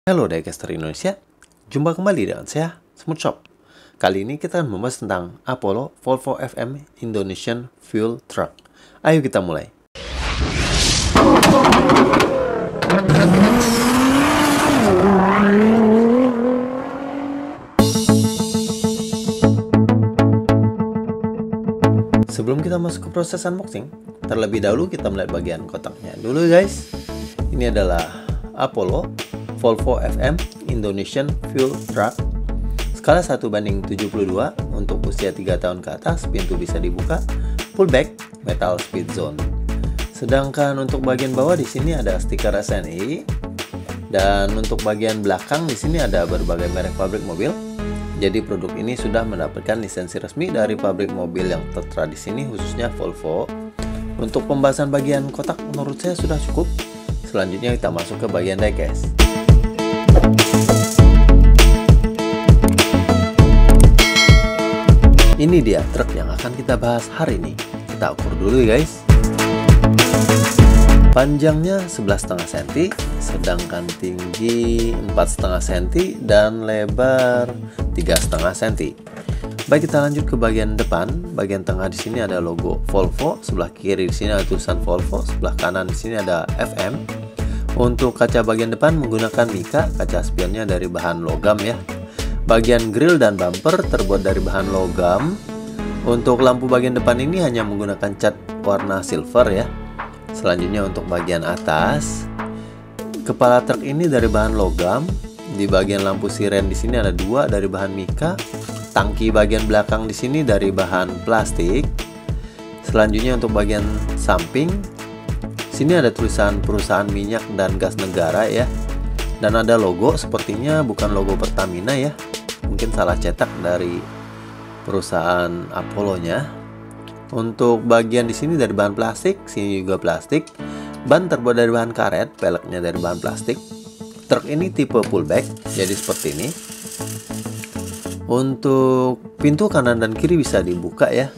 Halo Diecaster Indonesia, jumpa kembali dengan saya, Smooth Shop. Kali ini kita akan membahas tentang Apollo Volvo FM Indonesian Fuel Truck. Ayo kita mulai. Sebelum kita masuk ke proses unboxing, terlebih dahulu kita melihat bagian kotaknya dulu guys. Ini adalah Apollo Volvo FM Indonesian Fuel Truck. Skala 1:72 untuk usia 3 tahun ke atas, pintu bisa dibuka, full back, metal speed zone. Sedangkan untuk bagian bawah di sini ada stiker SNI, dan untuk bagian belakang di sini ada berbagai merek pabrik mobil. Jadi produk ini sudah mendapatkan lisensi resmi dari pabrik mobil yang tertera di sini, khususnya Volvo. Untuk pembahasan bagian kotak menurut saya sudah cukup. Selanjutnya kita masuk ke bagian diecast. Ini dia truk yang akan kita bahas hari ini. Kita ukur dulu ya guys. Panjangnya 11,5 cm, sedangkan tinggi 4,5 cm dan lebar 3,5 cm. Baik, kita lanjut ke bagian depan. Bagian tengah di sini ada logo Volvo, sebelah kiri di sini ada tulisan Volvo, sebelah kanan di sini ada FM. Untuk kaca bagian depan menggunakan mica, kaca spionnya dari bahan logam ya. Bagian grill dan bumper terbuat dari bahan logam. Untuk lampu bagian depan ini hanya menggunakan cat warna silver ya. Selanjutnya untuk bagian atas, kepala truk ini dari bahan logam. Di bagian lampu siren di sini ada 2 dari bahan mica. Tangki bagian belakang di sini dari bahan plastik. Selanjutnya untuk bagian samping, sini ada tulisan perusahaan minyak dan gas negara ya. Dan ada logo, sepertinya bukan logo Pertamina ya. Mungkin salah cetak dari perusahaan Apollo-nya. Untuk bagian di sini dari bahan plastik, sini juga plastik. Ban terbuat dari bahan karet, peleknya dari bahan plastik. Truk ini tipe pullback, jadi seperti ini. Untuk pintu kanan dan kiri bisa dibuka ya.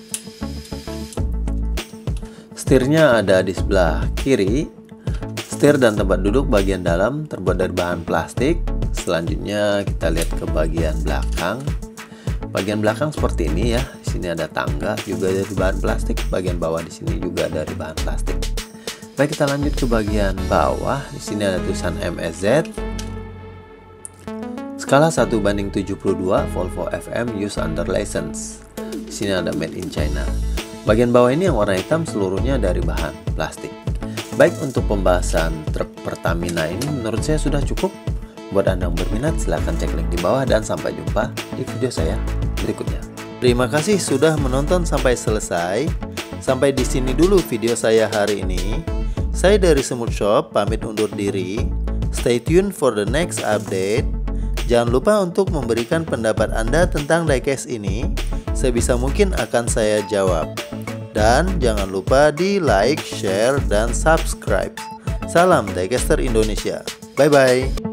Setirnya ada di sebelah kiri. Setir dan tempat duduk bagian dalam terbuat dari bahan plastik. Selanjutnya kita lihat ke bagian belakang. Bagian belakang seperti ini ya. Di sini ada tangga juga dari bahan plastik. Bagian bawah di sini juga dari bahan plastik. Baik, kita lanjut ke bagian bawah. Di sini ada tulisan MSZ. Skala 1:72 Volvo FM use under license. Di sini ada made in China. Bagian bawah ini yang warna hitam seluruhnya dari bahan plastik. Baik, untuk pembahasan truk Pertamina ini menurut saya sudah cukup. Buat Anda yang berminat silahkan cek link di bawah dan sampai jumpa di video saya berikutnya. Terima kasih sudah menonton sampai selesai. Sampai di sini dulu video saya hari ini. Saya dari Smooth Shop pamit undur diri. Stay tuned for the next update. Jangan lupa untuk memberikan pendapat Anda tentang diecast ini. Sebisa mungkin akan saya jawab. Dan jangan lupa di like, share, dan subscribe. Salam Diecaster Indonesia. Bye-bye.